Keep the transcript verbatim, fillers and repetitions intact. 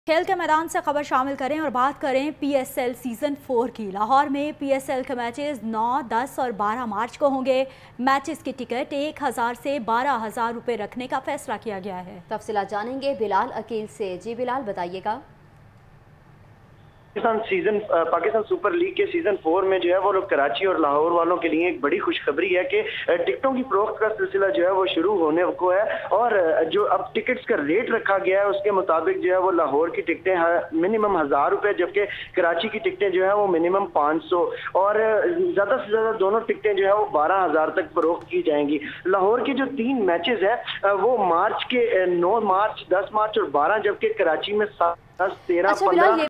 खेल के मैदान से खबर शामिल करें और बात करें पीएसएल सीजन फोर की। लाहौर में पीएसएल के मैचेस नौ, दस और बारह मार्च को होंगे। मैचेस की टिकट एक हज़ार से बारह हज़ार रुपए रखने का फैसला किया गया है। तफसीलात जानेंगे बिलाल अकील से। जी बिलाल, बताइएगा। Pakistan season Pakistan super league के सीजन फोर में जो है वो लोग कराची और लाहौर वालों के लिए एक बड़ी खुशखबरी है कि टिकटों की फरोख्त का सिलसिला जो है वो शुरू होने को है। और जो अब टिकट्स का रेट रखा गया है उसके मुताबिक जो है वो लाहौर की टिकटें मिनिमम हजार रुपए, जबकि कराची की टिकटें जो है वो मिनिमम पाँच सौ, और ज्यादा से ज्यादा दोनों टिकटें जो है वो बारह हजार तक फरोख्त की जाएंगी। लाहौर के जो तीन मैचेस है वो मार्च के नौ मार्च, दस मार्च और बारह, जबकि कराची में सात, दस, तेरह, पंद्रह